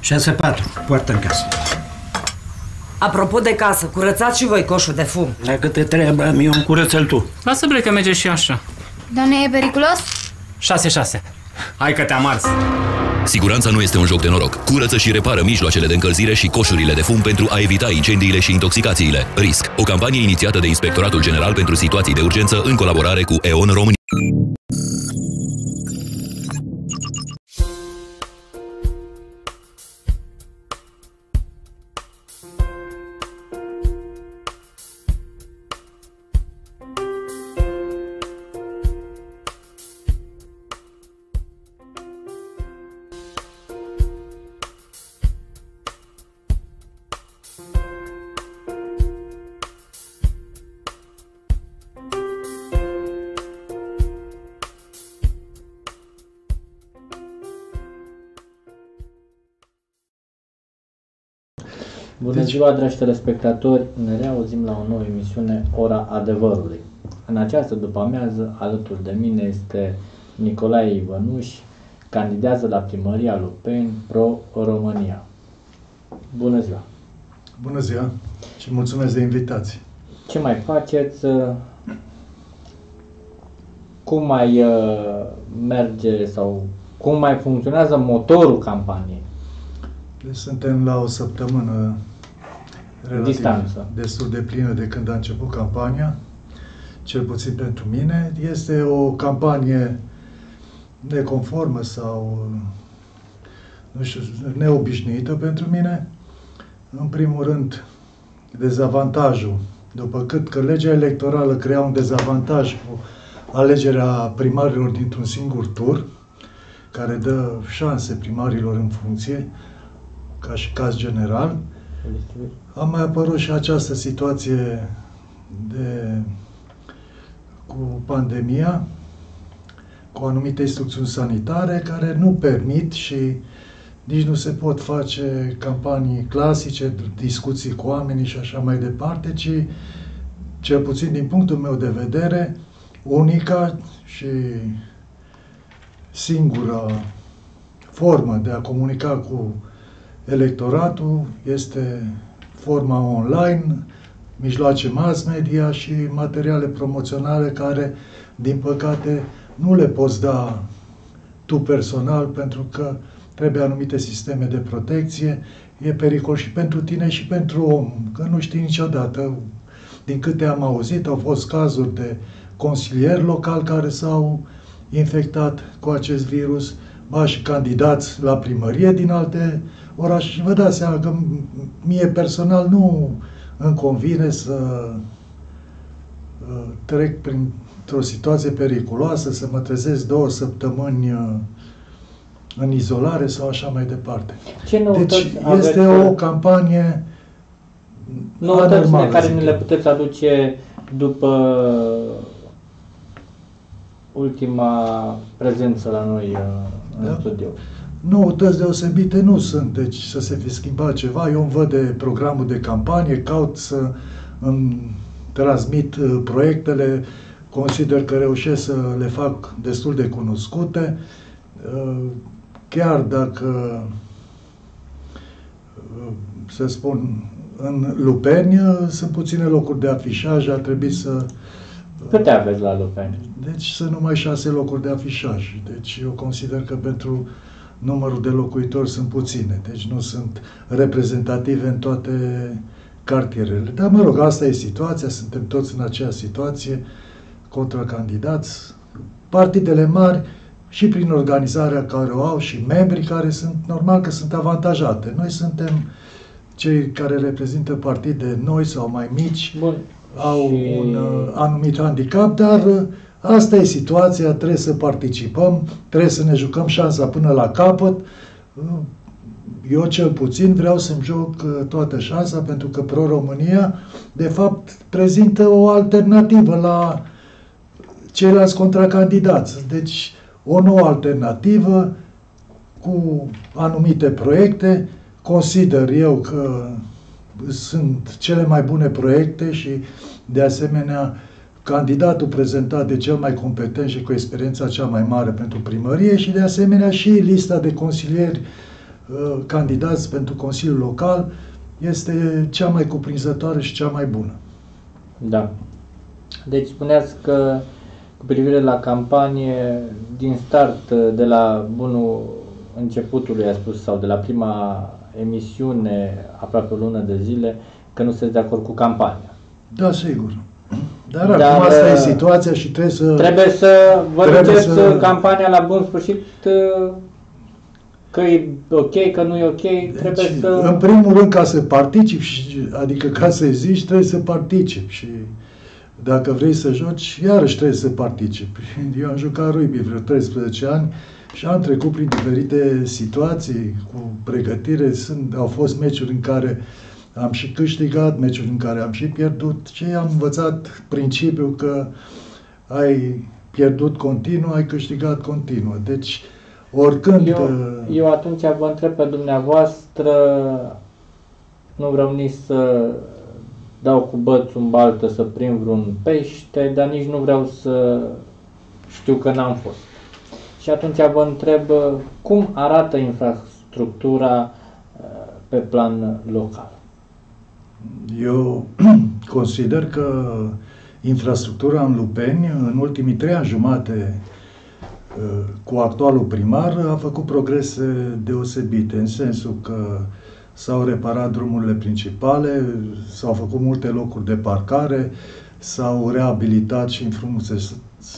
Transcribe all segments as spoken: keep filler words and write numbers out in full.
șase patru, poartă în casă. Apropo de casă, curățați și voi coșul de fum. Dacă te trebuie, mi-o încurăță-l tu. Lasă, bre, că merge și așa. Dar nu e periculos? șase șase. Hai că te-am ars. Siguranța nu este un joc de noroc. Curăță și repară mijloacele de încălzire și coșurile de fum pentru a evita incendiile și intoxicațiile. RISC, o campanie inițiată de Inspectoratul General pentru Situații de Urgență în colaborare cu E O N România. Bună ziua, dragi telespectatori! Ne reauzim la o nouă emisiune, Ora Adevărului. În această după-amiază, alături de mine este Nicolae Ivănuș, candidează la primăria Lupeni, Pro-România. Bună ziua! Bună ziua și mulțumesc de invitație! Ce mai faceți? Cum mai merge sau cum mai funcționează motorul campaniei? Deci suntem la o săptămână relativ distanță, destul de plină de când a început campania, cel puțin pentru mine. Este o campanie neconformă sau, nu știu, neobișnuită pentru mine. În primul rând, dezavantajul, după cât că legea electorală crea un dezavantaj cu alegerea primarilor dintr-un singur tur, care dă șanse primarilor în funcție, ca și caz general, a mai apărut și această situație de, cu pandemia, cu anumite instrucțiuni sanitare care nu permit și nici nu se pot face campanii clasice, discuții cu oamenii și așa mai departe, ci, cel puțin din punctul meu de vedere, unica și singura formă de a comunica cu electoratul este forma online, mijloace mass media și materiale promoționale care, din păcate, nu le poți da tu personal pentru că trebuie anumite sisteme de protecție. E pericol și pentru tine și pentru om, că nu știi niciodată. Din câte am auzit, au fost cazuri de consilieri locali care s-au infectat cu acest virus, ba și candidați la primărie din alte orașe. Și vă dați seama că mie personal nu îmi convine să uh, trec printr-o situație periculoasă, să mă trezesc două săptămâni uh, în izolare sau așa mai departe. Ce deci este o campanie noutățile care ne le puteți aduce după ultima prezență la noi uh, în da? studio? Noutăți deosebite nu sunt, deci să se fi schimbat ceva. Eu îmi văd de programul de campanie, caut să îmi transmit uh, proiectele, consider că reușesc să le fac destul de cunoscute. Uh, chiar dacă, uh, să spun, în Lupeni sunt puține locuri de afișaj, ar trebui să... Câte aveți la Lupeni? Deci sunt numai șase locuri de afișaj. Deci eu consider că pentru numărul de locuitori sunt puține. Deci nu sunt reprezentative în toate cartierele. Dar mă rog, asta e situația, suntem toți în aceeași situație, contracandidați. Partidele mari și prin organizarea care o au și membrii care sunt, normal că sunt avantajate. Noi suntem cei care reprezintă partide noi sau mai mici, Bun. au și... un uh, anumit handicap, dar uh, asta e situația, trebuie să participăm, trebuie să ne jucăm șansa până la capăt. Uh, eu cel puțin vreau să-mi joc uh, toată șansa, pentru că Pro-România, de fapt, prezintă o alternativă la ceilalți contracandidați. Deci, o nouă alternativă cu anumite proiecte. Consider eu că sunt cele mai bune proiecte și, de asemenea, candidatul prezentat de cel mai competent și cu experiența cea mai mare pentru primărie și, de asemenea, și lista de consilieri uh, candidați pentru Consiliul Local este cea mai cuprinzătoare și cea mai bună. Da. Deci spuneați că cu privire la campanie, din start, de la bunul începutului, a spus, sau de la prima emisiune, aproape o lună de zile, că nu sunteți de acord cu campania. Da, sigur. Dar, Dar acum asta e situația și trebuie să... Trebuie să vă duceți să... campania la bun sfârșit, că e ok, că nu e ok, deci, trebuie să... În primul rând, ca să participi, adică ca să zici, trebuie să participi și dacă vrei să joci, iarăși trebuie să participi. Eu am jucat rugby vreo treisprezece ani și am trecut prin diferite situații cu pregătire. Sunt, au fost meciuri în care am și câștigat, meciuri în care am și pierdut și am învățat principiul că ai pierdut continuu, ai câștigat continuu. Deci, oricând... Eu, eu atunci vă întreb pe dumneavoastră, nu vreau nici să dau cu bățul în baltă să prind vreun pește, dar nici nu vreau să știu că n-am fost. Și atunci vă întreb cum arată infrastructura pe plan local. Eu consider că infrastructura în Lupeni, în ultimii trei ani jumate, cu actualul primar, a făcut progrese deosebite, în sensul că s-au reparat drumurile principale, s-au făcut multe locuri de parcare, s-au reabilitat și înfrumusețat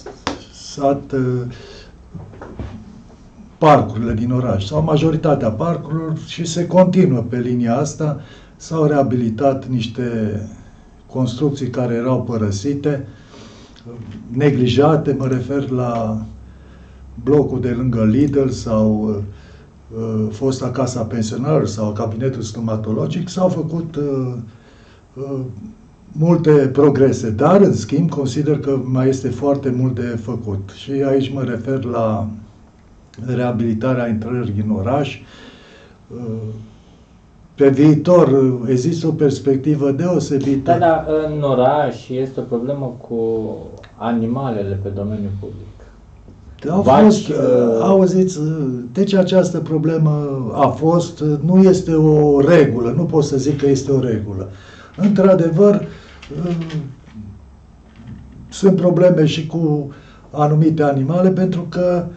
parcurile din oraș, sau majoritatea parcurilor, și se continuă pe linia asta. S-au reabilitat niște construcții care erau părăsite, neglijate, mă refer la blocul de lângă Lidl sau uh, fosta Casa Pensionarilor sau cabinetul stomatologic. S-au făcut uh, uh, multe progrese, dar, în schimb, consider că mai este foarte mult de făcut. Și aici mă refer la reabilitarea intrării în oraș. Uh, Pe viitor există o perspectivă deosebită. Da, dar în oraș este o problemă cu animalele pe domeniul public. Au Vaci, fost, uh... auziți, deci această problemă a fost, nu este o regulă, nu pot să zic că este o regulă. Într-adevăr, sunt probleme și cu anumite animale, pentru că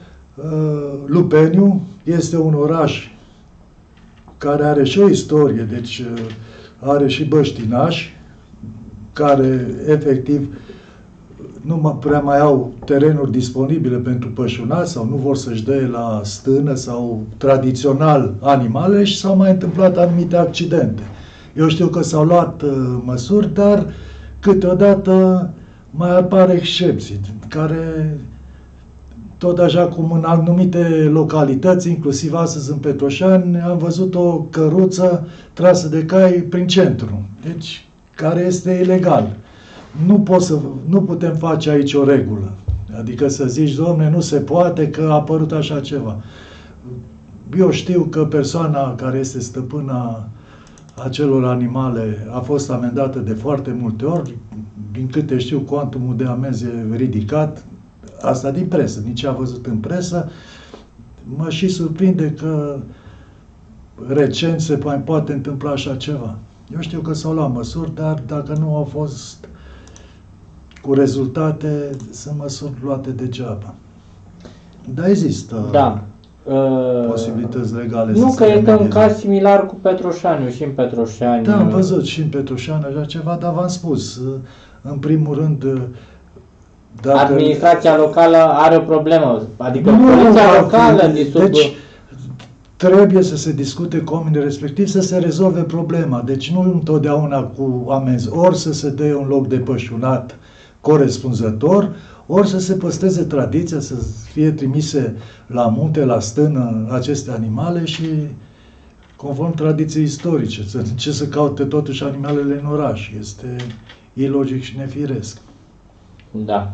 Lupeniu este un oraș care are și o istorie, deci are și băștinași, care efectiv nu prea mai au terenuri disponibile pentru pășunat sau nu vor să-și dea la stână sau tradițional animale și s-au mai întâmplat anumite accidente. Eu știu că s-au luat uh, măsuri, dar câteodată mai apar excepții, care tot așa cum în anumite localități, inclusiv astăzi în Petroșani, am văzut o căruță trasă de cai prin centru, deci care este ilegal. Nu, pot să, nu putem face aici o regulă. Adică să zici, domne, nu se poate că a apărut așa ceva. Eu știu că persoana care este stăpâna acelor animale a fost amendată de foarte multe ori. Din câte știu, cuantumul de amenzi e ridicat. Asta din presă, nici a văzut în presă. Mă și surprinde că recent se mai poate întâmpla așa ceva. Eu știu că s-au luat măsuri, dar dacă nu au fost cu rezultate, sunt măsuri luate degeaba. Dar există da. posibilități legale. Nu, că este un caz similar cu Petroșaniu, și în Petroșani. Da, am văzut și în Petroșani așa ceva, dar v-am spus, în primul rând, dacă... administrația locală are o problemă, adică nu, poliția locală... Sub... Deci, trebuie să se discute cu oamenii respectiv, să se rezolve problema. Deci nu întotdeauna cu amenzi. Ori să se dea un loc de pășunat corespunzător, ori să se păstreze tradiția, să fie trimise la munte, la stână aceste animale și conform tradiției istorice. Ce să caute totuși animalele în oraș? Este ilogic și nefiresc. Da.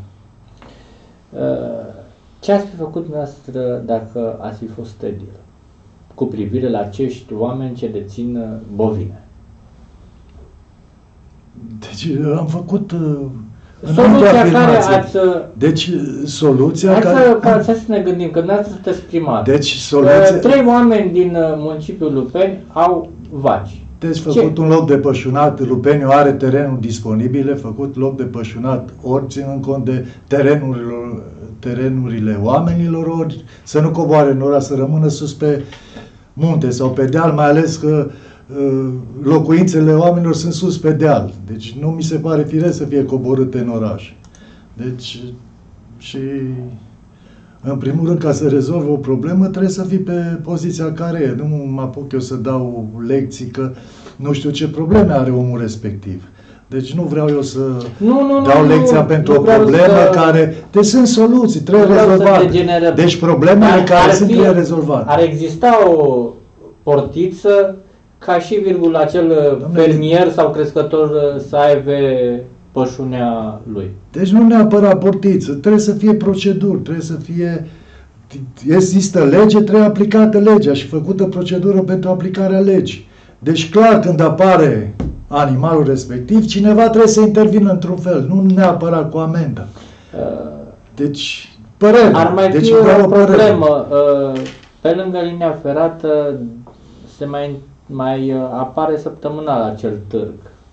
Ce ați fi făcut dumneavoastră dacă ați fi fost edil cu privire la acești oameni ce dețin bovine? Deci am făcut Soluția care afirmație. ați... Deci, soluția Hai care... să, să ne gândim, că dumneavoastră sunteți primar. Deci, soluția... Trei oameni din uh, municipiul Lupeni au vaci. Deci, făcut Ce? un loc de pășunat, Lupeniu are terenul disponibile, făcut loc de pășunat, ori ținând cont de terenurile, terenurile oamenilor, ori să nu coboare în oraș, să rămână sus pe munte sau pe deal, mai ales că uh, locuințele oamenilor sunt sus pe deal. Deci nu mi se pare firesc să fie coborâte în oraș. Deci, și în primul rând, ca să rezolvă o problemă, trebuie să fii pe poziția care e. Nu mă apuc eu să dau lecții că nu știu ce probleme are omul respectiv. Deci nu vreau eu să Nu, nu, dau nu, lecția nu, pentru nu o vreau problemă să- care... Deci sunt soluții, trebuie Nu vreau să rezolvate. degenerăm. Deci problemele Ar- care ar sunt fi- trebuie rezolvate. Ar exista o portiță ca și virgul acel Dom'le, fermier sau crescător să aibă pășunea lui. Deci nu neapărat portiță, trebuie să fie proceduri, trebuie să fie... Există lege, trebuie aplicată legea și făcută procedură pentru aplicarea legii. Deci clar, când apare animalul respectiv, cineva trebuie să intervină într-un fel, nu neapărat cu amendă. Uh, Deci, părere. Ar mai deci fi vreau o părere. problemă. uh, Pe lângă linia ferată se mai, mai uh, apare săptămânal acel târg.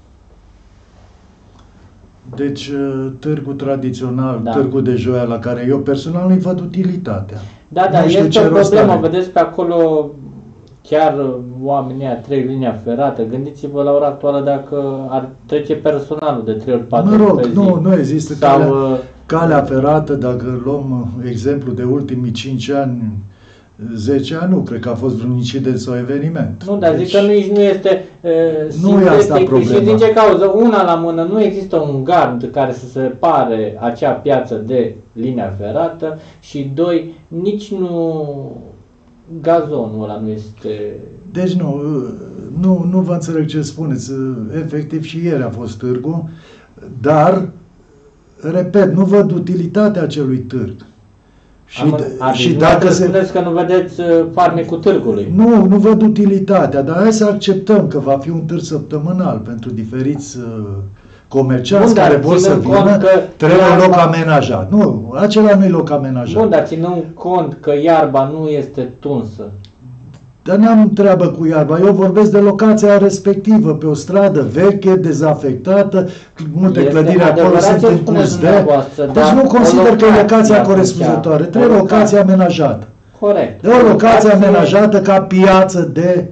Deci, uh, târgul tradițional, Da. târgul de joia, la care eu personal nu-i văd utilitatea. Da, da, Nu știu este ce o rost problemă. are. Vedeți pe acolo chiar uh, oamenii ăia trec linia ferată. Gândiți-vă la ora actuală dacă ar trece personalul de trei ori patru Mă ori rog, pe zi. nu, nu există Sau, calea, uh, calea ferată, dacă luăm uh, exemplu de ultimii cinci ani, zece ani, nu cred că a fost vreun incident sau eveniment. Nu, dar zic Deci, că nici nu este uh, Nu e asta sintetic. problema. Și din ce cauză? Una la mână, nu există un gard care să separe acea piață de linia ferată și doi, nici nu gazonul ăla nu este... Deci nu, uh, nu, nu vă înțeleg ce spuneți. Uh, Efectiv și ieri a fost târgul, dar, repet, nu văd utilitatea acelui târg. Și, Am, d- a, și deci dacă se... spuneți că nu vedeți uh, farmecul târgului. Nu, nu văd utilitatea, dar hai să acceptăm că va fi un târg săptămânal pentru diferiți uh, comercianți Bun, dar care vor să ținând vină, cont că trebuie un iarba- loc amenajat. Nu, acela nu e loc amenajat. Bun, dar ținând cont că iarba nu este tunsă. Dar n-am treabă cu iarba. Eu vorbesc de locația respectivă, pe o stradă veche, dezafectată, multe Este clădiri acolo adevărat sunt ce în spuneți curs de... dumneavoastră, Deci dar nu o consider că e locație locația atunci, corespunzătoare. o Trebuie locație. locație amenajată. Corect. De o locație Locație- amenajată ca piață de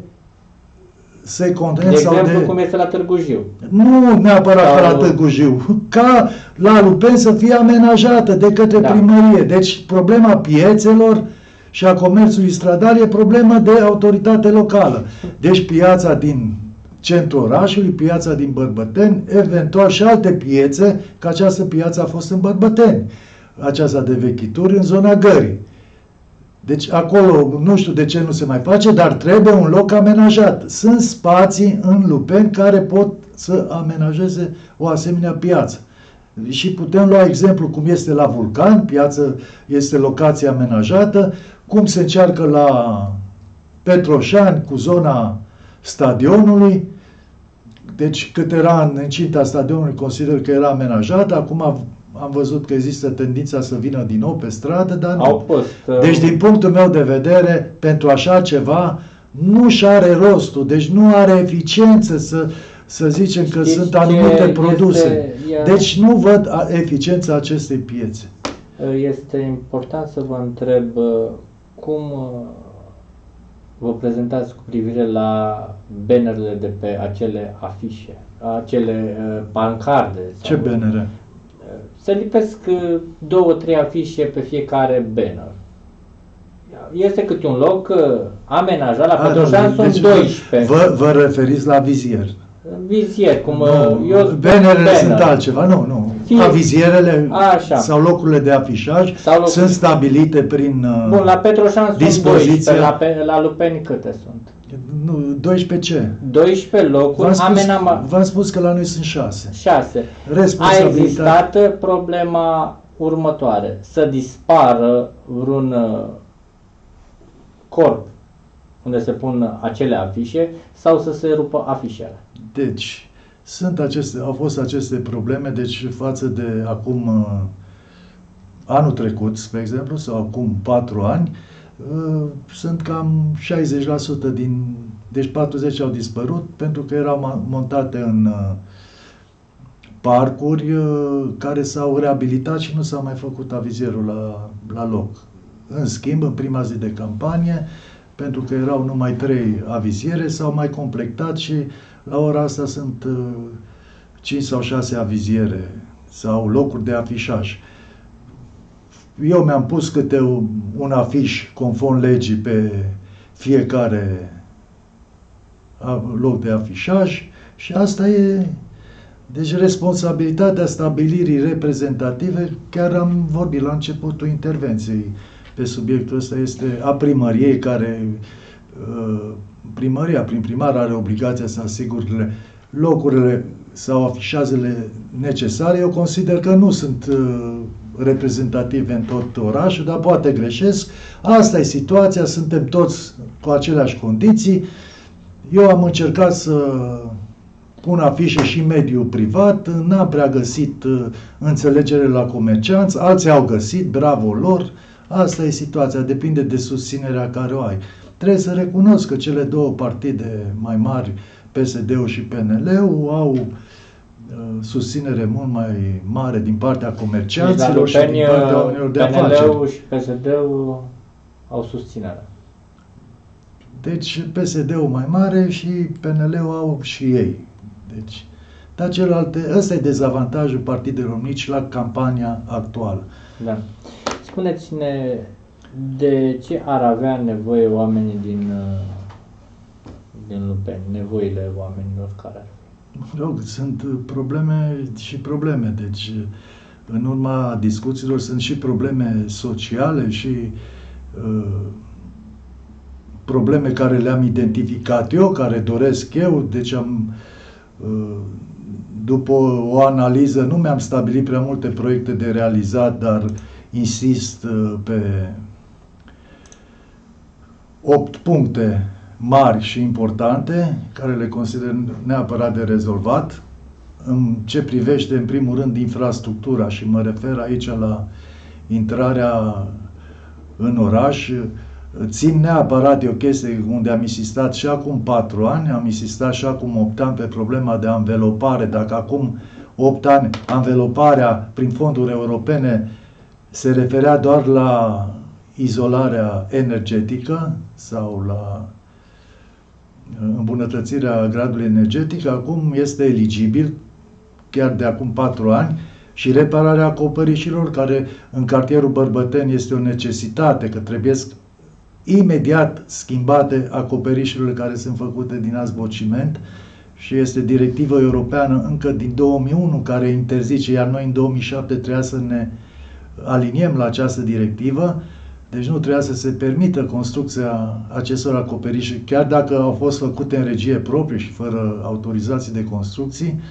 second De hand sau exemplu, de... cum este la Târgu Jiu. Nu neapărat Sau- ca la Târgu Jiu, ca la Lupeni să fie amenajată de către Da. primărie. Deci problema piețelor și a comerțului stradal e problemă de autoritate locală. Deci piața din centrul orașului, piața din Bărbăteni, eventual și alte piețe, că această piață a fost în Bărbăteni, aceasta de vechituri în zona Gării. Deci acolo nu știu de ce nu se mai face, dar trebuie un loc amenajat. Sunt spații în Lupeni care pot să amenajeze o asemenea piață. Și putem lua exemplu cum este la Vulcan, piață este locație amenajată, cum se încearcă la Petroșani cu zona stadionului. Deci cât era în incinta stadionului, consider că era amenajată. Acum am, am văzut că există tendința să vină din nou pe stradă, dar nu. Au fost... Deci, din punctul meu de vedere, pentru așa ceva, nu și are rostul, deci nu are eficiență să, să zicem că Știți sunt ce anumite produse. este- Deci nu văd a- eficiența acestei piețe. Este important să vă întreb uh, cum uh, vă prezentați cu privire la bannerele de pe acele afișe, acele uh, pancarde. Ce sau- benere? Se lipesc uh, două, trei afișe pe fiecare banner. Este câte un loc uh, amenajat, la Petroșani sunt Deci doisprezece. Vă, vă referiți la vizier. Vizier, cum Nu, uh, eu spun banerele banner. sunt altceva, nu, nu. Fie- Avizierele Așa. sau locurile de afișaj Sau locuri- sunt stabilite prin uh, Bun, la Petroșani sunt dispoziția- doisprezece, la, pe, la Lupeni câte sunt? nu, doisprezece ce? doisprezece locuri, V-am spus, amenama v-am spus că la noi sunt șase. șase. A Responsabilitate. existat problema următoare, să dispară vreun uh, corp unde se pun acele afișe sau să se rupă afișele. Deci, Sunt aceste, au fost aceste probleme, deci față de acum uh, anul trecut, spre exemplu, sau acum patru ani, uh, sunt cam șaizeci la sută din, deci patruzeci au dispărut pentru că erau montate în uh, parcuri uh, care s-au reabilitat și nu s-a mai făcut avizierul la, la loc. În schimb, în prima zi de campanie, pentru că erau numai trei aviziere, s-au mai completat și la ora asta sunt uh, cinci sau șase aviziere sau locuri de afișaj. Eu mi-am pus câte un, un afiș conform legii pe fiecare loc de afișaj și asta e... Deci responsabilitatea stabilirii reprezentative, chiar am vorbit la începutul intervenției pe subiectul ăsta, este a primăriei care... Uh, primăria, prin primar, are obligația să asigure locurile sau afișajele necesare. Eu consider că nu sunt uh, reprezentative în tot orașul, dar poate greșesc. Asta e situația, suntem toți cu aceleași condiții. Eu am încercat să pun afișe și în mediul privat, n-am prea găsit uh, înțelegere la comercianți, alții au găsit, bravo lor. Asta e situația, depinde de susținerea care o ai. Trebuie să recunosc că cele două partide mai mari, P S D-ul și P N L-ul, au uh, susținere mult mai mare din partea comercianților și din partea oamenilor de afaceri. P N L-ul și P S D-ul au susținere. Deci P S D-ul mai mare și P N L-ul au și ei. Deci, dar celelalte, ăsta e dezavantajul partidelor mici la campania actuală. Da. Spuneți-ne, de ce ar avea nevoie oamenii din, din Lupeni, nevoile oamenilor care ar fi? Rog, sunt probleme și probleme, deci în urma discuțiilor sunt și probleme sociale și uh, probleme care le-am identificat eu, care doresc eu, deci am uh, după o analiză nu mi-am stabilit prea multe proiecte de realizat, dar insist uh, pe opt puncte mari și importante, care le consider neapărat de rezolvat. În ce privește, în primul rând, infrastructura, și mă refer aici la intrarea în oraș, țin neapărat, e o chestie unde am insistat și acum patru ani, am insistat și acum opt ani pe problema de anvelopare. Dacă acum opt ani anveloparea prin fonduri europene se referea doar la izolarea energetică sau la îmbunătățirea gradului energetic, acum este eligibil, chiar de acum patru ani, și repararea acoperișilor, care în cartierul Bărbăteni este o necesitate, că trebuie imediat schimbate acoperișurile care sunt făcute din azbociment și este directivă europeană încă din două mii unu care interzice, iar noi în două mii șapte trebuia să ne aliniem la această directivă. Deci nu trebuia să se permită construcția acestor acoperișe, chiar dacă au fost făcute în regie proprie și fără autorizații de construcții.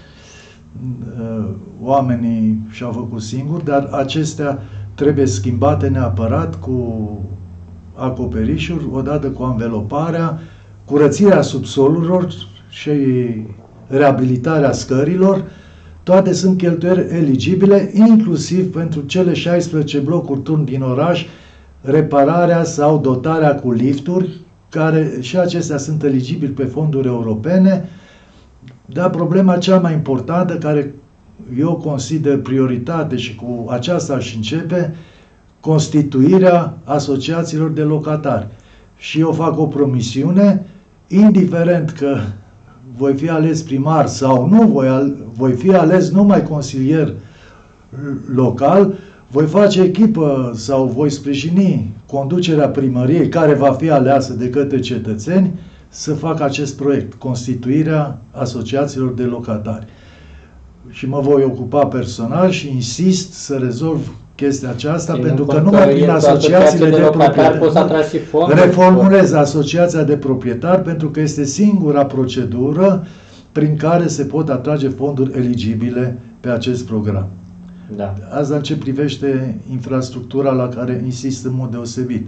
Oamenii și-au făcut singuri, dar acestea trebuie schimbate neapărat cu acoperișuri, odată cu anveloparea, curățirea subsolurilor și reabilitarea scărilor. Toate sunt cheltuieli eligibile, inclusiv pentru cele șaisprezece blocuri turn din oraș, repararea sau dotarea cu lifturi, care și acestea sunt eligibili pe fonduri europene. Dar problema cea mai importantă, care eu consider prioritate și cu aceasta aș începe, constituirea asociațiilor de locatari. Și eu fac o promisiune, indiferent că voi fi ales primar sau nu, voi, voi fi ales numai consilier local, voi face echipă sau voi sprijini conducerea primăriei care va fi aleasă de către cetățeni să facă acest proiect, constituirea asociațiilor de locatari. Și mă voi ocupa personal și insist să rezolv chestia aceasta, și pentru că numai prin asociațiile de, de proprietari, reformulez asociația de proprietari, pentru că este singura procedură prin care se pot atrage fonduri eligibile pe acest program. Da. Asta în ce privește infrastructura la care insist în mod deosebit.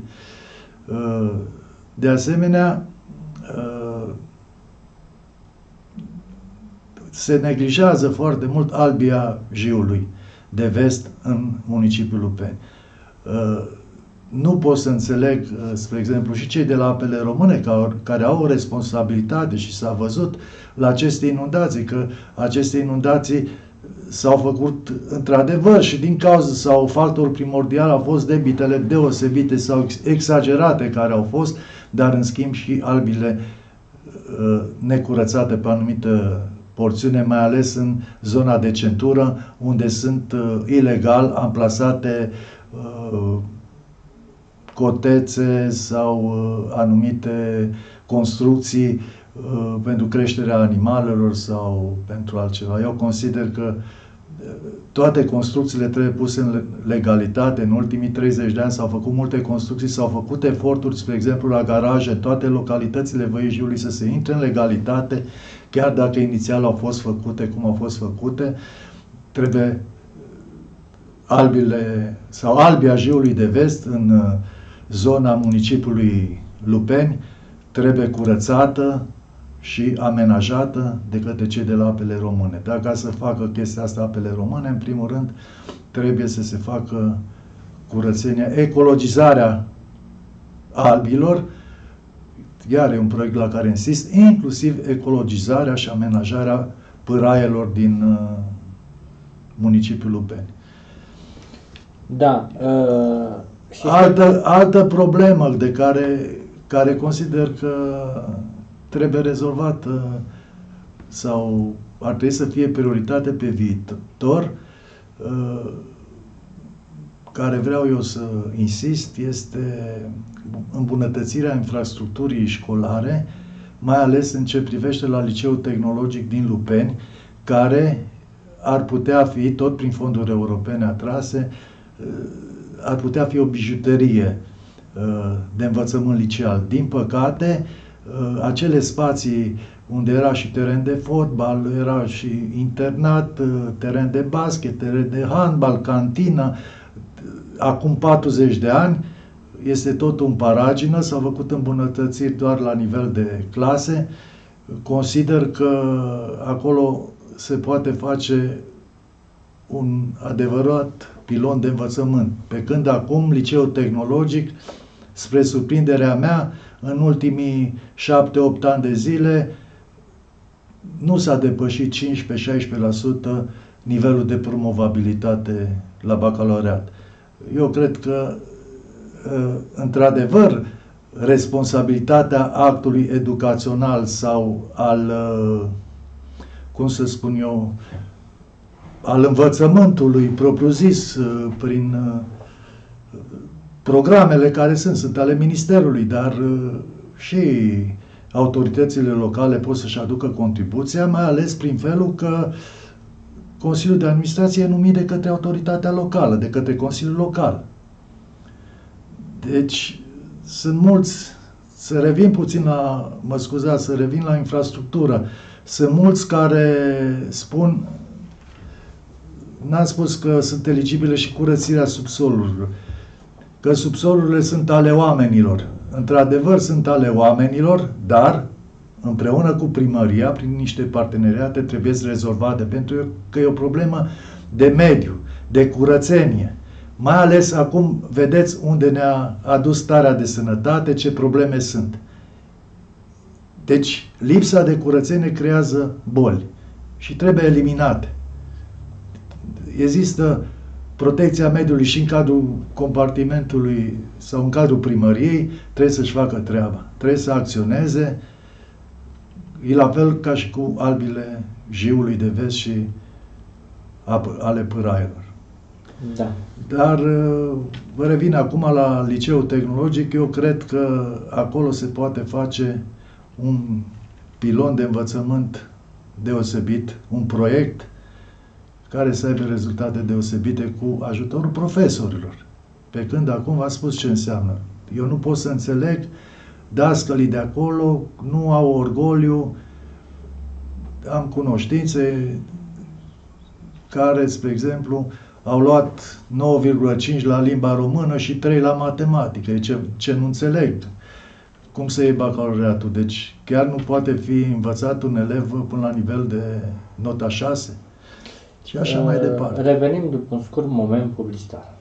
De asemenea, se neglijează foarte mult Albia Jiului de Vest în municipiul Lupeni. Nu pot să înțeleg, spre exemplu, și cei de la Apele Române care au o responsabilitate și s-a văzut la aceste inundații, că aceste inundații s-au făcut într-adevăr și din cauza sau factorul primordial au fost debitele deosebite sau exagerate care au fost, dar în schimb și albile uh, necurățate pe anumită porțiune, mai ales în zona de centură, unde sunt uh, ilegal amplasate uh, cotețe sau uh, anumite construcții uh, pentru creșterea animalelor sau pentru altceva. Eu consider că toate construcțiile trebuie puse în legalitate. În ultimii treizeci de ani s-au făcut multe construcții, s-au făcut eforturi, spre exemplu, la garaje, toate localitățile Văii Jiului să se intre în legalitate, chiar dacă inițial au fost făcute cum au fost făcute. Trebuie albile sau Albia Jiului de Vest în zona municipiului Lupeni trebuie curățată și amenajată de către cei de la Apele Române. Dar ca să facă chestia asta Apele Române, în primul rând, trebuie să se facă curățenia, ecologizarea albilor, iar e un proiect la care insist, inclusiv ecologizarea și amenajarea pâraielor din uh, municipiul Lupeni. Da. Uh, și altă, altă problemă de care, care consider că trebuie rezolvată sau ar trebui să fie prioritate pe viitor, care vreau eu să insist, este îmbunătățirea infrastructurii școlare, mai ales în ce privește la Liceul Tehnologic din Lupeni, care ar putea fi, tot prin fonduri europene atrase, ar putea fi o bijuterie de învățământ liceal. Din păcate, acele spații unde era și teren de fotbal, era și internat, teren de basket, teren de handbal, cantină, acum patruzeci de ani, este totul în paragină, s-au făcut îmbunătățiri doar la nivel de clase. Consider că acolo se poate face un adevărat pilon de învățământ. Pe când acum Liceul Tehnologic, spre surprinderea mea, în ultimii șapte opt ani de zile nu s-a depășit cincisprezece șaisprezece la sută nivelul de promovabilitate la bacalaureat. Eu cred că, într-adevăr, responsabilitatea actului educațional sau al, cum să spun eu, al învățământului propriu-zis prin programele care sunt, sunt ale Ministerului, dar și autoritățile locale pot să-și aducă contribuția, mai ales prin felul că Consiliul de Administrație e numit de către autoritatea locală, de către Consiliul Local. Deci, sunt mulți, să revin puțin la, mă scuzați, să revin la infrastructură, sunt mulți care spun, n-am spus că sunt eligibile și curățirea subsolurilor, că subsolurile sunt ale oamenilor. Într-adevăr, sunt ale oamenilor, dar împreună cu primăria, prin niște parteneriate, trebuie rezolvate, pentru că e o problemă de mediu, de curățenie. Mai ales acum, vedeți unde ne-a adus starea de sănătate, ce probleme sunt. Deci, lipsa de curățenie creează boli și trebuie eliminate. Există protecția mediului și în cadrul compartimentului sau în cadrul primăriei, trebuie să-și facă treaba. Trebuie să acționeze, e la fel ca și cu albile Jiului de Vest și ale pâraielor. Da. Dar vă revin acum la Liceul Tehnologic. Eu cred că acolo se poate face un pilon de învățământ deosebit, un proiect care să aibă rezultate deosebite cu ajutorul profesorilor. Pe când acum v-am spus ce înseamnă. Eu nu pot să înțeleg, dascălii de acolo nu au orgoliu, am cunoștințe care, spre exemplu, au luat nouă virgulă cinci la limba română și trei la matematică. E ce, ce nu înțeleg. cum să iei bacalaureatul. Deci chiar nu poate fi învățat un elev până la nivel de nota șase și așa mai departe. Revenim după un scurt moment publicitar.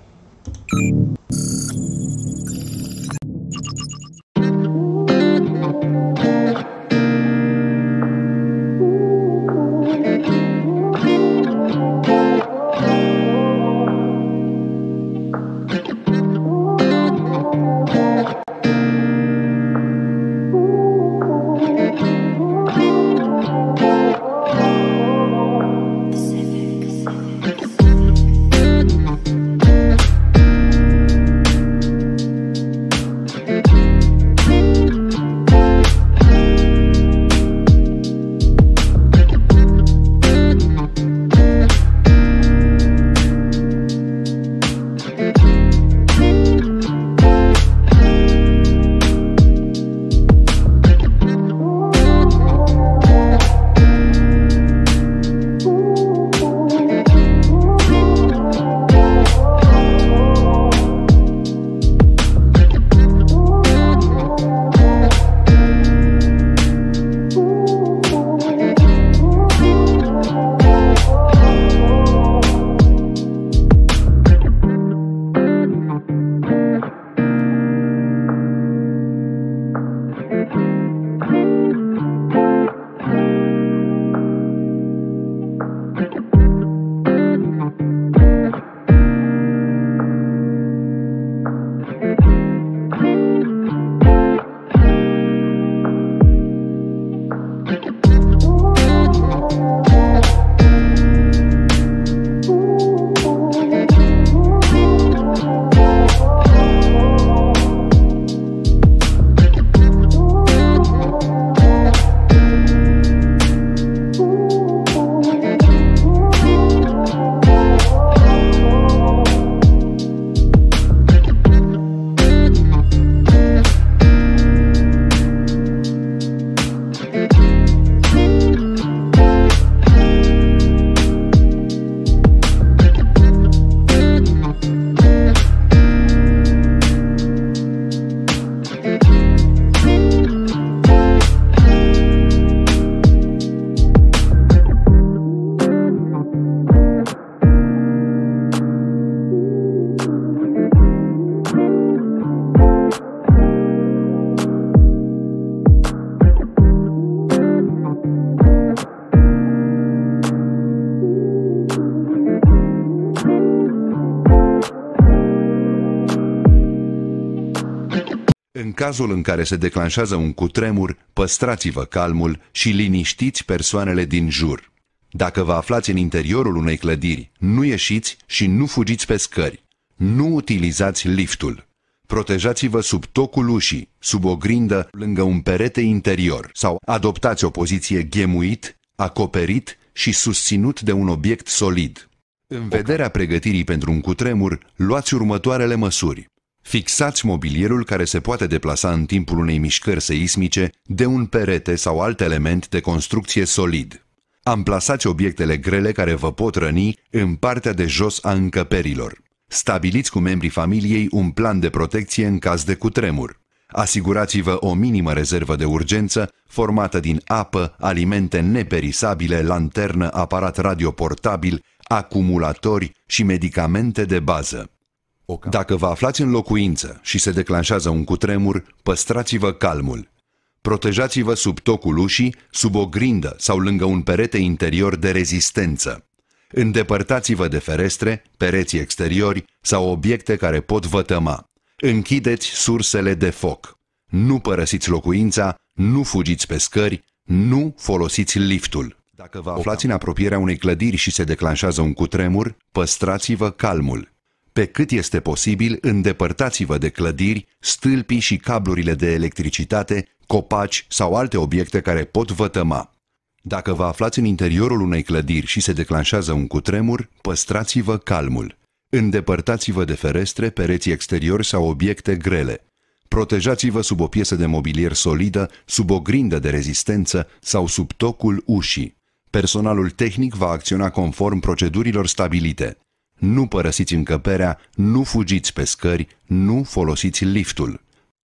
În cazul în care se declanșează un cutremur, păstrați-vă calmul și liniștiți persoanele din jur. Dacă vă aflați în interiorul unei clădiri, nu ieșiți și nu fugiți pe scări. Nu utilizați liftul. Protejați-vă sub tocul ușii, sub o grindă, lângă un perete interior sau adoptați o poziție ghemuit, acoperit și susținut de un obiect solid. În vederea pregătirii pentru un cutremur, luați următoarele măsuri. Fixați mobilierul care se poate deplasa în timpul unei mișcări seismice de un perete sau alt element de construcție solid. Amplasați obiectele grele care vă pot răni în partea de jos a încăperilor. Stabiliți cu membrii familiei un plan de protecție în caz de cutremur. Asigurați-vă o minimă rezervă de urgență formată din apă, alimente neperisabile, lanternă, aparat radioportabil, acumulatori și medicamente de bază. Dacă vă aflați în locuință și se declanșează un cutremur, păstrați-vă calmul. Protejați-vă sub tocul ușii, sub o grindă sau lângă un perete interior de rezistență. Îndepărtați-vă de ferestre, pereți exteriori sau obiecte care pot vătăma. Închideți sursele de foc. Nu părăsiți locuința, nu fugiți pe scări, nu folosiți liftul. Dacă vă aflați în apropierea unei clădiri și se declanșează un cutremur, păstrați-vă calmul. Pe cât este posibil, îndepărtați-vă de clădiri, stâlpii și cablurile de electricitate, copaci sau alte obiecte care pot vătăma. Dacă vă aflați în interiorul unei clădiri și se declanșează un cutremur, păstrați-vă calmul. Îndepărtați-vă de ferestre, pereți exteriori sau obiecte grele. Protejați-vă sub o piesă de mobilier solidă, sub o grindă de rezistență sau sub tocul ușii. Personalul tehnic va acționa conform procedurilor stabilite. Nu părăsiți încăperea, nu fugiți pe scări, nu folosiți liftul.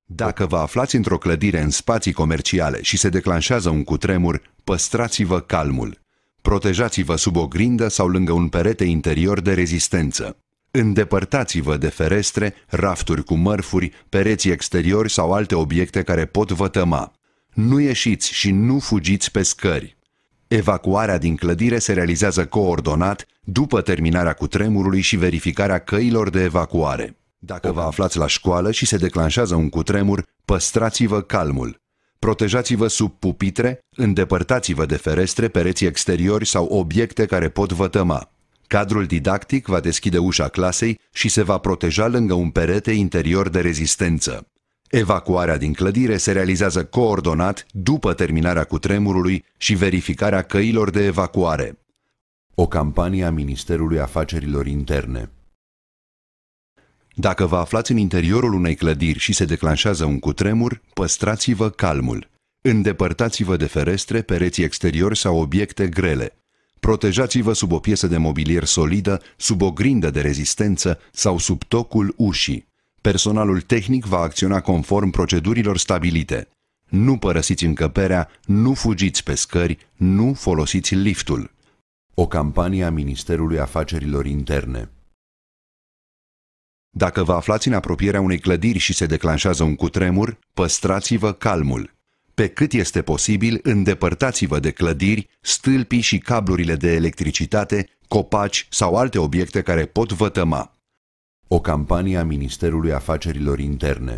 Dacă vă aflați într-o clădire în spații comerciale și se declanșează un cutremur, păstrați-vă calmul. Protejați-vă sub o grindă sau lângă un perete interior de rezistență. Îndepărtați-vă de ferestre, rafturi cu mărfuri, pereți exteriori sau alte obiecte care pot vătăma. Nu ieșiți și nu fugiți pe scări. Evacuarea din clădire se realizează coordonat după terminarea cutremurului și verificarea căilor de evacuare. Dacă vă aflați la școală și se declanșează un cutremur, păstrați-vă calmul. Protejați-vă sub pupitre, îndepărtați-vă de ferestre, pereți exteriori sau obiecte care pot vătăma. Cadrul didactic va deschide ușa clasei și se va proteja lângă un perete interior de rezistență. Evacuarea din clădire se realizează coordonat după terminarea cutremurului și verificarea căilor de evacuare. O campanie a Ministerului Afacerilor Interne. Dacă vă aflați în interiorul unei clădiri și se declanșează un cutremur, păstrați-vă calmul. Îndepărtați-vă de ferestre, pereți exteriori sau obiecte grele. Protejați-vă sub o piesă de mobilier solidă, sub o grindă de rezistență sau sub tocul ușii. Personalul tehnic va acționa conform procedurilor stabilite. Nu părăsiți încăperea, nu fugiți pe scări, nu folosiți liftul. O campanie a Ministerului Afacerilor Interne. Dacă vă aflați în apropierea unei clădiri și se declanșează un cutremur, păstrați-vă calmul. Pe cât este posibil, îndepărtați-vă de clădiri, stâlpii și cablurile de electricitate, copaci sau alte obiecte care pot vătăma. O campanie a Ministerului Afacerilor Interne.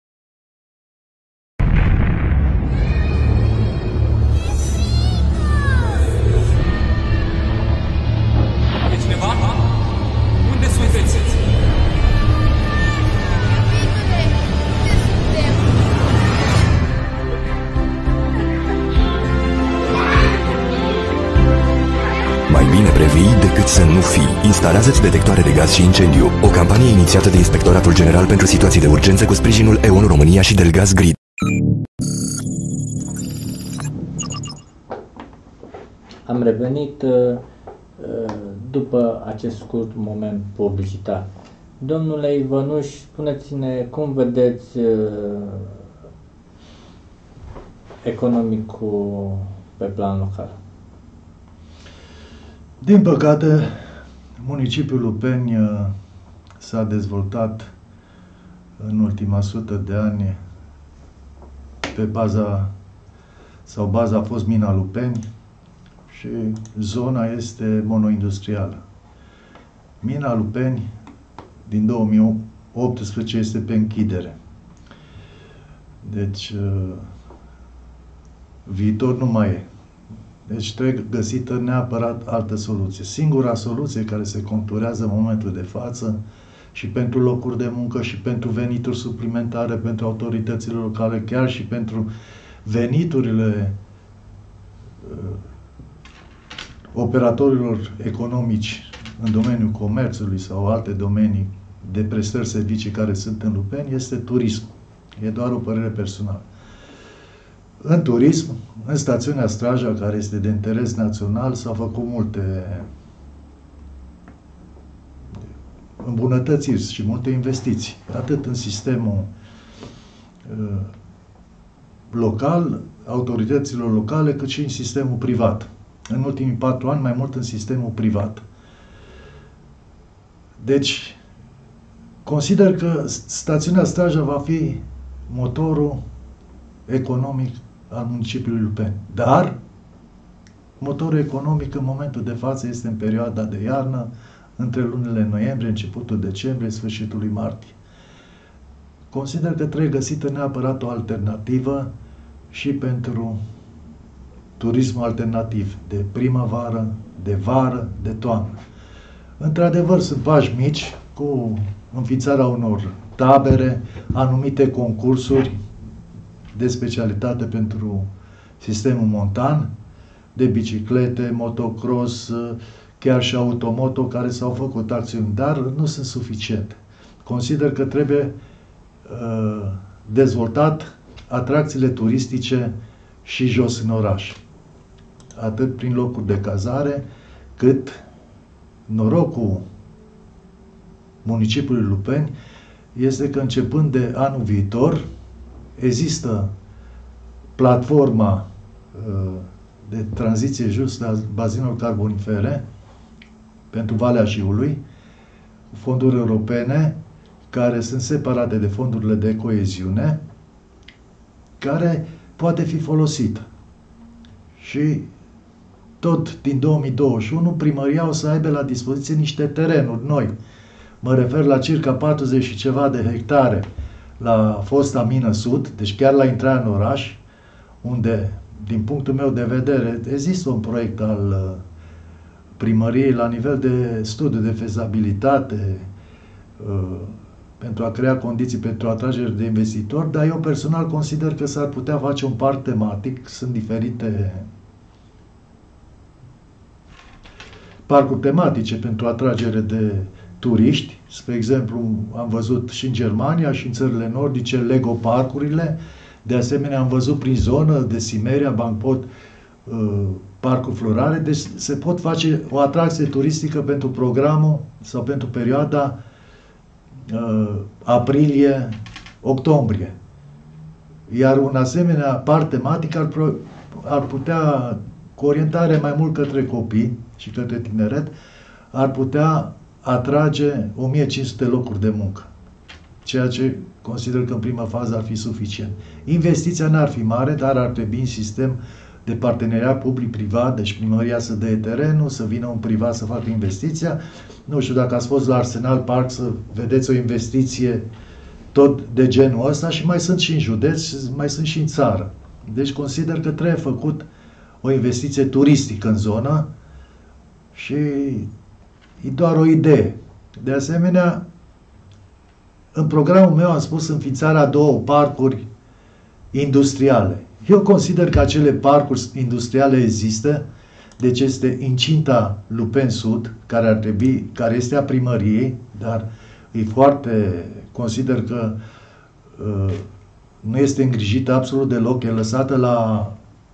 E cineva? Unde sunteți? Mai bine previi decât să nu fii. Instalează-ți detectoare de gaz și incendiu. O campanie inițiată de Inspectoratul General pentru Situații de Urgență cu sprijinul E O N România și Delgaz Grid. Am revenit după acest scurt moment publicitar. Domnule Ivănuș, spuneți-ne cum vedeți economicul pe plan local? Din păcate, municipiul Lupeni s-a dezvoltat în ultima sută de ani pe baza, sau baza a fost mina Lupeni și zona este monoindustrială. Mina Lupeni din două mii optsprezece este pe închidere. Deci, viitor nu mai e. Deci trebuie găsită neapărat altă soluție. Singura soluție care se conturează în momentul de față și pentru locuri de muncă și pentru venituri suplimentare pentru autoritățile locale, chiar și pentru veniturile uh, operatorilor economici în domeniul comerțului sau alte domenii de prestări servicii care sunt în Lupeni, este turismul. E doar o părere personală. În turism, în stațiunea Straja, care este de interes național, s-au făcut multe îmbunătățiri și multe investiții, atât în sistemul uh, local, autorităților locale, cât și în sistemul privat. În ultimii patru ani, mai mult în sistemul privat. Deci, consider că stațiunea Straja va fi motorul economic al municipiului Lupeni. Dar motorul economic în momentul de față este în perioada de iarnă, între lunile noiembrie, începutul decembrie, sfârșitul lui martie. Consider că trebuie găsită neapărat o alternativă și pentru turismul alternativ, de primăvară, de vară, de toamnă. Într-adevăr, sunt pași mici cu înființarea unor tabere, anumite concursuri de specialitate pentru sistemul montan, de biciclete, motocross, chiar și automoto, care s-au făcut acțiuni, dar nu sunt suficiente. Consider că trebuie uh, dezvoltat atracțiile turistice și jos în oraș. Atât prin locuri de cazare, cât norocul municipiului Lupeni este că începând de anul viitor, există platforma de tranziție justă a bazinelor carbonifere pentru Valea Jiului, fonduri europene care sunt separate de fondurile de coeziune, care poate fi folosită. Și tot din două mii douăzeci și unu, primăria o să aibă la dispoziție niște terenuri noi. Mă refer la circa patruzeci și ceva de hectare la fosta Mină Sud, deci chiar la intrarea în oraș, unde, din punctul meu de vedere, există un proiect al primăriei la nivel de studiu de fezabilitate pentru a crea condiții pentru atragere de investitori, dar eu personal consider că s-ar putea face un parc tematic. Sunt diferite parcuri tematice pentru atragere de turiști. Spre exemplu, am văzut și în Germania și în țările nordice Lego parcurile. De asemenea, am văzut prin zonă de Simeria, Bangpot, parcuri florale. Deci se pot face o atracție turistică pentru programul sau pentru perioada aprilie-octombrie. Iar un asemenea parc tematic ar, ar putea, cu orientare mai mult către copii și către tineret, ar putea atrage o mie cinci sute locuri de muncă. Ceea ce consider că în prima fază ar fi suficient. Investiția n-ar fi mare, dar ar trebui în sistem de parteneriat public-privat, deci primăria să dea terenul, să vină un privat să facă investiția. Nu știu dacă ați fost la Arsenal Park să vedeți o investiție tot de genul ăsta, și mai sunt și în județ, mai sunt și în țară. Deci consider că trebuie făcut o investiție turistică în zonă și e doar o idee. De asemenea, în programul meu am spus înființarea două parcuri industriale. Eu consider că acele parcuri industriale există, deci este incinta Lupen Sud, care ar trebui, care este a primăriei, dar e foarte, consider că uh, nu este îngrijită absolut deloc, e lăsată la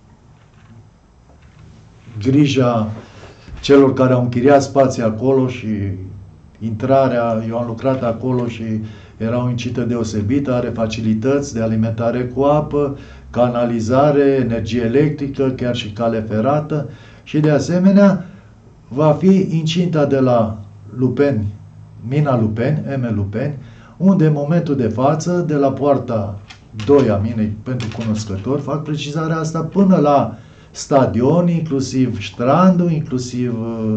grija celor care au închiriat spații acolo și intrarea, eu am lucrat acolo și era o incită deosebită, are facilități de alimentare cu apă, canalizare, energie electrică, chiar și cale ferată și de asemenea va fi incinta de la Lupeni, Mina Lupeni, M. Lupeni, unde în momentul de față, de la poarta doi a minei pentru cunoscători, fac precizarea asta, până la stadion, inclusiv strandul, inclusiv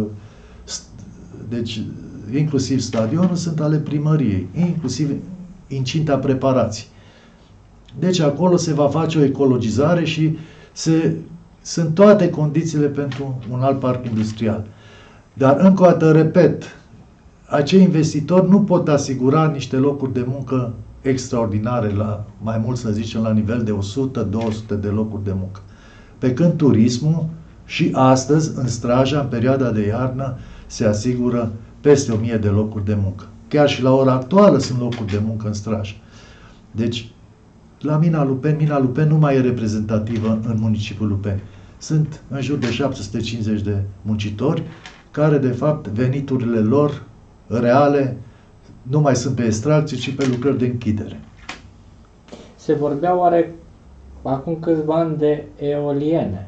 deci inclusiv stadionul sunt ale primăriei, inclusiv incinta preparații. Deci acolo se va face o ecologizare și se, sunt toate condițiile pentru un alt parc industrial. Dar încă o dată repet, acei investitori nu pot asigura niște locuri de muncă extraordinare, la mai mult să zicem la nivel de o sută două sute de locuri de muncă. Pe când turismul și astăzi, în Straja, în perioada de iarnă, se asigură peste o mie de locuri de muncă. Chiar și la ora actuală sunt locuri de muncă în Straja. Deci, la Mina Lupeni, Mina Lupeni nu mai e reprezentativă în municipiul Lupeni. Sunt în jur de șapte sute cincizeci de muncitori care, de fapt, veniturile lor reale nu mai sunt pe extracție, ci pe lucrări de închidere. Se vorbea oare acum câțiva ani de eoliene?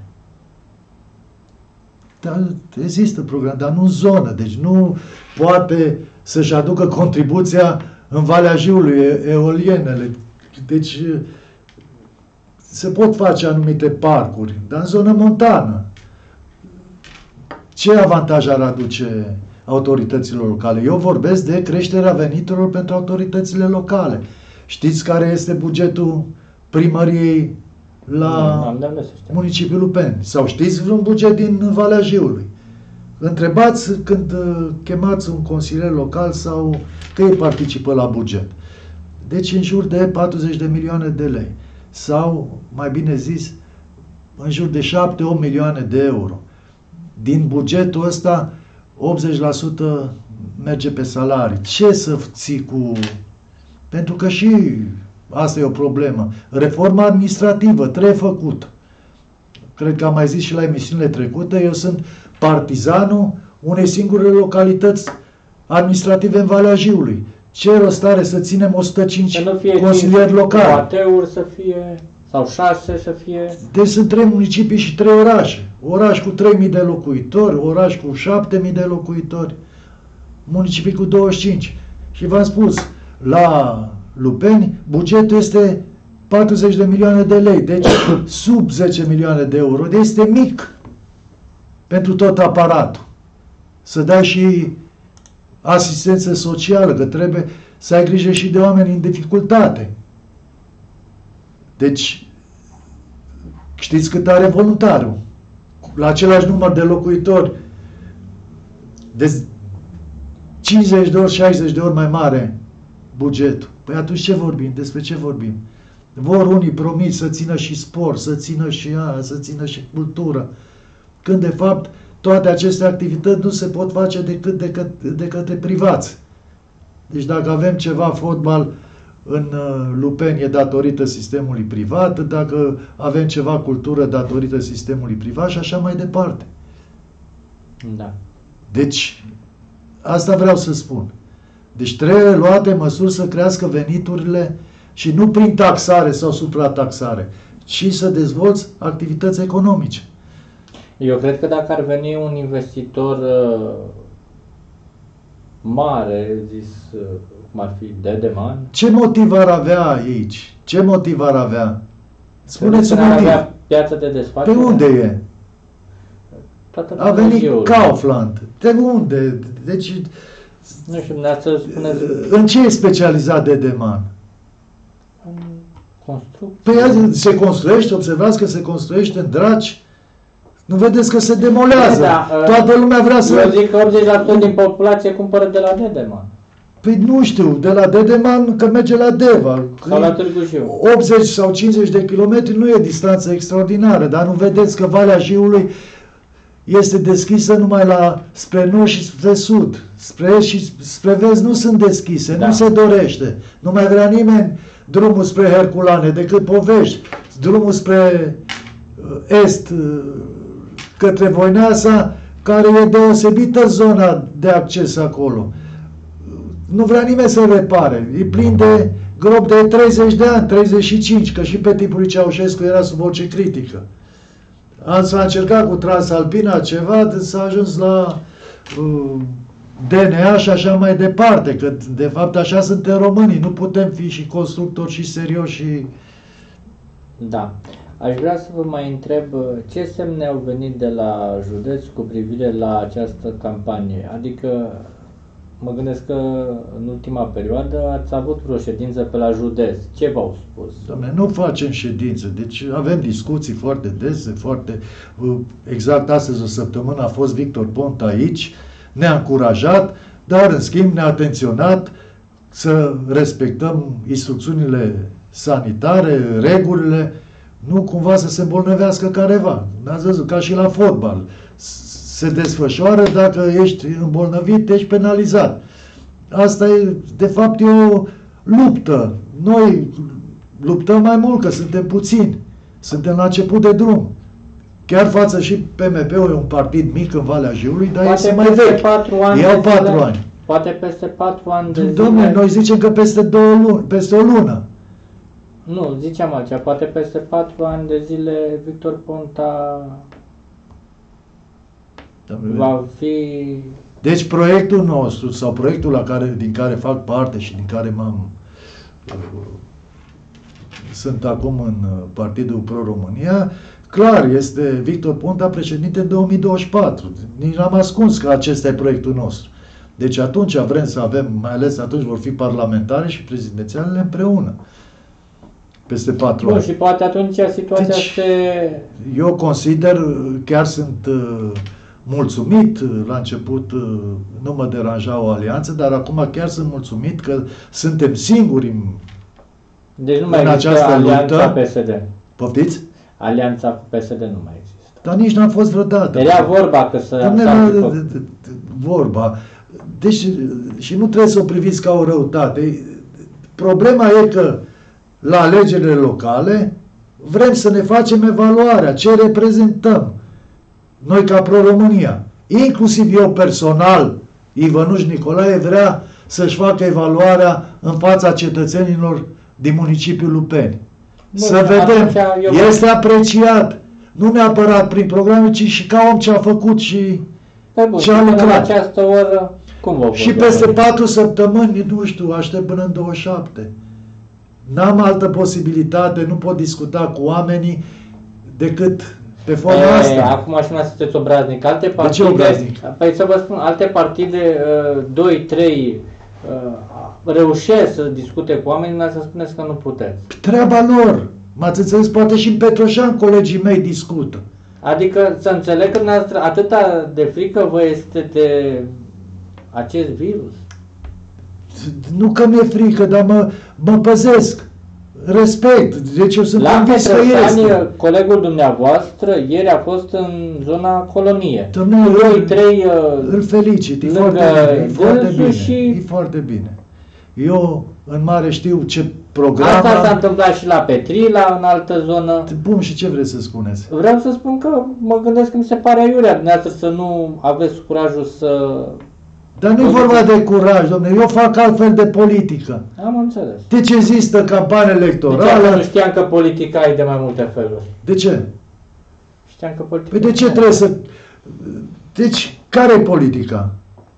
Dar există program, dar nu în zonă. Deci nu poate să-și aducă contribuția în Valea Jiului, eolienele. Deci se pot face anumite parcuri, dar în zonă montană. Ce avantaj ar aduce autorităților locale? Eu vorbesc de creșterea veniturilor pentru autoritățile locale. Știți care este bugetul primăriei la municipiul Lupeni? Sau știți vreun buget din Valea Jiului? Întrebați când chemați un consilier local sau că ei participă la buget. Deci în jur de patruzeci de milioane de lei. Sau, mai bine zis, în jur de șapte opt milioane de euro. Din bugetul ăsta, optzeci la sută merge pe salarii. Ce să ții cu... Pentru că și asta e o problemă. Reforma administrativă trebuie făcută. Cred că am mai zis și la emisiunile trecute, eu sunt partizanul unei singure localități administrative în Valea Jiului. Ce rost are să ținem o sută cinci Să nu fie consilieri locali? O A T-uri să fie, sau șase să fie. Deci sunt trei municipii și trei orașe. Oraș cu trei mii de locuitori, oraș cu șapte mii de locuitori, municipii cu douăzeci și cinci. Și v-am spus, la Lupeni, bugetul este patruzeci de milioane de lei, deci sub zece milioane de euro. Deci este mic pentru tot aparatul. Să dai și asistență socială, că trebuie să ai grijă și de oameni în dificultate. Deci, știți cât are voluntarul? La același număr de locuitori, de cincizeci de ori, șaizeci de ori mai mare bugetul. Păi atunci ce vorbim? Despre ce vorbim? Vor unii promit să țină și sport, să țină și aia, să țină și cultură. Când, de fapt, toate aceste activități nu se pot face decât de, că, de către privați. Deci dacă avem ceva fotbal în uh, Lupeni e datorită sistemului privat, dacă avem ceva cultură datorită sistemului privat și așa mai departe. Da. Deci, asta vreau să spun. Deci trebuie luate măsuri să crească veniturile și nu prin taxare sau suprataxare, ci să dezvolți activități economice. Eu cred că dacă ar veni un investitor uh, mare, zis, uh, cum ar fi Dedeman... Ce motiv ar avea aici? Ce motiv ar avea? Spuneți un motiv. Avea piață de desfacere? Pe unde e? Toată A venit Dumnezeul. Kaufland. De unde? Deci... Nu știu, dumneavoastră spuneți... În ce e specializat Dedeman? În construcție. Păi se construiește, observați că se construiește în Draci. Nu vedeți că se demolează. Da, Toată lumea vrea să... Eu zic că optzeci la sută din populație cumpără de la Dedeman. Păi nu știu, de la Dedeman că merge la Deva. Sau la Târgu Jiu. optzeci sau cincizeci de kilometri nu e distanță extraordinară, dar nu vedeți că Valea Jiului este deschisă numai la spre nord și spre sud. Spre est și spre vest nu sunt deschise, da. Nu se dorește. Nu mai vrea nimeni drumul spre Herculane decât povești. Drumul spre est, către Voineasa, care e deosebită zona de acces acolo. Nu vrea nimeni să repare. E plin de gropi de treizeci de ani, treizeci și cinci, că și pe timpul lui Ceaușescu era sub voce critică. S-a încercat cu Transalpina ceva, s-a ajuns la uh, D N A și așa mai departe, că de fapt așa suntem românii, nu putem fi și constructori și serioși și... Da. Aș vrea să vă mai întreb ce semne au venit de la județ cu privire la această campanie. Adică mă gândesc că în ultima perioadă ați avut vreo ședință pe la județ. Ce v-au spus? Doamne, nu facem ședințe, deci avem discuții foarte dese, foarte... Exact astăzi o săptămână a fost Victor Ponta aici, ne-a încurajat, dar în schimb ne-a atenționat să respectăm instrucțiunile sanitare, regulile, nu cumva să se îmbolnăvească careva. N-ați văzut, ca și la fotbal. Se desfășoară, dacă ești îmbolnăvit, ești penalizat. Asta e, de fapt, e o luptă. Noi luptăm mai mult, că suntem puțini. Suntem la început de drum. Chiar față și P M P-ul, e un partid mic în Valea Jiului, dar Poate este mai vechi. Ei au patru ani. Poate peste patru ani de zile... Dom'le, noi zicem că peste două luni, peste o lună. Nu, ziceam altceva. Poate peste patru ani de zile Victor Ponta va fi... Deci proiectul nostru, sau proiectul la care, din care fac parte și din care m-am... sunt acum în Partidul Pro-România, clar, este Victor Ponta președinte în două mii douăzeci și patru. Nici n-am ascuns că acesta e proiectul nostru. Deci atunci vrem să avem, mai ales atunci vor fi parlamentare și prezidențialele împreună. Peste patru ani. Și poate atunci situația deci, se... Eu consider, chiar sunt uh, mulțumit, la început uh, nu mă deranja o alianță, dar acum chiar sunt mulțumit că suntem singuri în, deci nu mai în există această alianța luptă. P S D. Poftiți? Alianța cu P S D nu mai există. Dar nici n-a fost vreodată. Era vorba că să... Doamne, vorba. Deci, și nu trebuie să o priviți ca o răutate. Problema e că la alegerile locale vrem să ne facem evaluarea, ce reprezentăm noi ca Pro-România. Inclusiv eu personal, Ivănuș Nicolae, vrea să-și facă evaluarea în fața cetățenilor din municipiul Lupeni. Bun, Să vedem, eu este apreciat, nu neapărat prin programe, ci și ca om ce a făcut și Păi bun, ce a în lucrat. această oră, cum vă Și peste patru săptămâni, nu știu, aștept până în douăzeci și șapte. N-am altă posibilitate, nu pot discuta cu oamenii decât pe forma E, asta. acum și mai sunteți obraznic. Alte De ce partide, obraznic? Păi să vă spun, alte partide, uh, doi, trei, uh, reușesc să discute cu oamenii, dar să spuneți că nu puteți. Treaba lor. M-ați înțeles? Poate și în Petroșan colegii mei discută. Adică să înțeleg că dumneavoastră atâta de frică vă este de acest virus. Nu că mi-e frică, dar mă, mă păzesc. Respect. Deci eu sunt La convins că Petroșani, este. colegul dumneavoastră ieri a fost în zona colonie. Dom'le, Doi, trei, uh, îl felicit. E lângă foarte bine. E foarte dânsul bine. și- E foarte bine. Eu în mare știu ce program Asta s-a am. întâmplat și la Petrila, în altă zonă. Bun, și ce vreți să spuneți? Vreau să spun că mă gândesc că mi se pare aiurea dumneavoastră să nu aveți curajul să... Dar nu e vorba de curaj, domnule. Eu fac altfel de politică. Am înțeles. Deci există campanie Deci electorală. nu știam că politica e de mai multe feluri. De ce? Știam că politica... Păi de ce trebuie să... Deci, care e politica?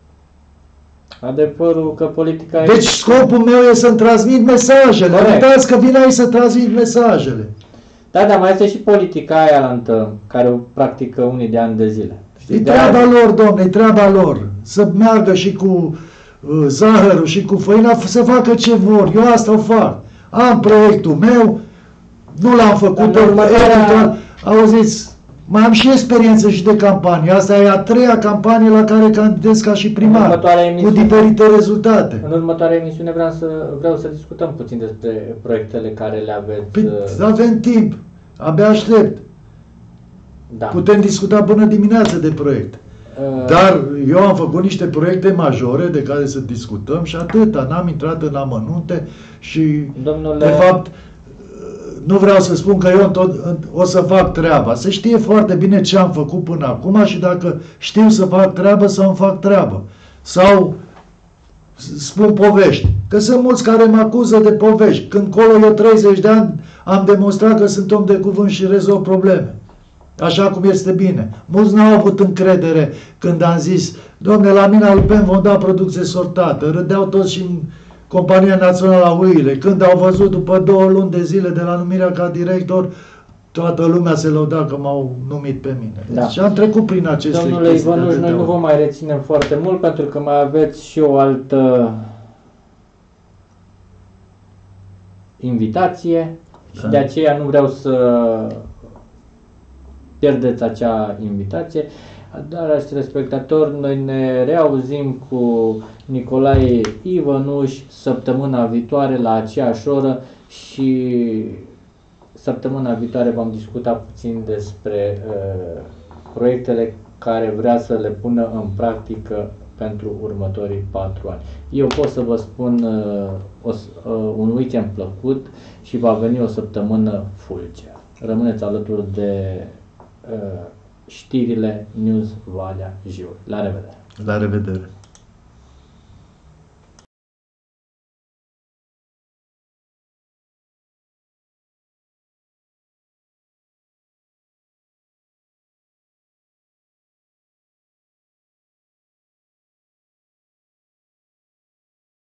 Adevărul că politica Deci e... scopul meu e să-mi transmit mesajele. Corect. Uitați că vin aici să transmit mesajele. Da, dar mai este și politica aia lantă, care o practică unii de ani de zile. E De treaba aia- lor, domne, e treaba lor. Să meargă și cu uh, zahărul și cu făina, să facă ce vor. Eu asta o fac. Am proiectul meu, nu l-am făcut, Dar în următoarea- eventual, auziți, mai am și experiență și de campanie. Asta e a treia campanie la care candidez ca și În primar, următoarea cu emisiune- diferite rezultate. În următoarea emisiune vreau să, vreau să discutăm puțin despre proiectele care le aveți. Păi uh, avem timp, abia aștept. da. Putem discuta până dimineață de proiect. Uh, Dar eu am făcut niște proiecte majore de care să discutăm și atâta. N-am intrat în amănunte și, Domnule- de fapt, nu vreau să spun că eu tot, o să fac treaba. Se știe foarte bine ce am făcut până acum și dacă știu să fac treabă, să îmi fac treabă. Sau spun povești. Că sunt mulți care mă acuză de povești. Când colo eu treizeci de ani am demonstrat că sunt om de cuvânt și rezolv probleme. Așa cum este bine. Mulți n-au avut încredere când am zis, domne, la mine Alpen vom da producție sortată. Râdeau toți și în Compania Națională a Uile. Când au văzut după două luni de zile de la numirea ca director, toată lumea se lăuda că m-au numit pe mine. Deci Da. am trecut prin aceste Domnule chestii de Ivanuș, atâtea noi nu ori. vă mai reținem foarte mult pentru că mai aveți și o altă invitație și Da. de aceea nu vreau să pierdeți acea invitație. Dragi telespectatori, noi ne reauzim cu Nicolae Ivanuș săptămâna viitoare la aceeași oră și săptămâna viitoare vom discuta puțin despre uh, proiectele care vrea să le pună în practică pentru următorii patru ani. Eu pot să vă spun uh, o, uh, un weekend plăcut și va veni o săptămână fulgea. Rămâneți alături de uh, știrile News Valea Jiu. La revedere! La revedere!